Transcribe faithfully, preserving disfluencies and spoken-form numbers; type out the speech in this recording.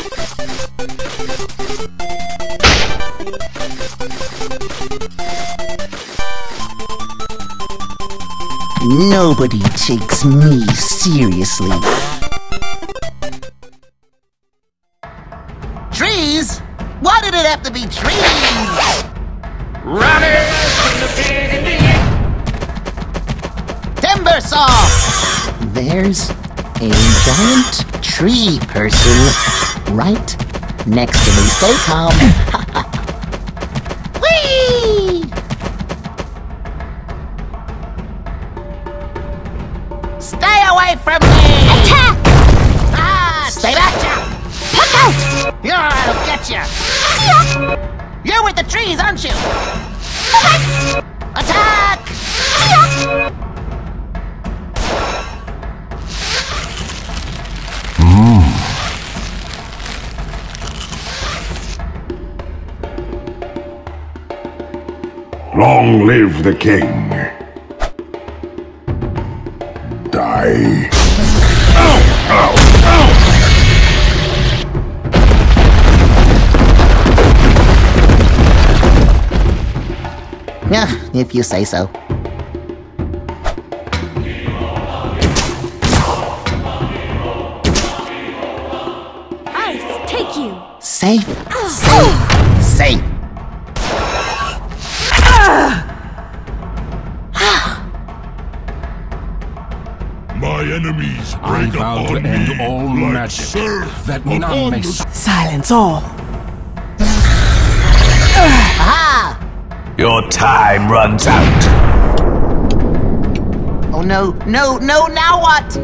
Nobody takes me seriously. Trees? Why did it have to be trees? Running from the beginning. Timber saw! There's a giant tree person right next to me. Stay calm. Whee! Stay away from me! Attack! Ah, stay back! Puck out! Here, I'll get you! You're with the trees, aren't you? Attack! Long live the king. Die. Ow! Ow! Ow! Yeah, if you say so. Ice, take you! Safe, safe, safe. My enemies I break vow to upon end me all like magic, surf that none upon may the s- Silence all. Aha! Your time runs out. Oh no, no, no, now what?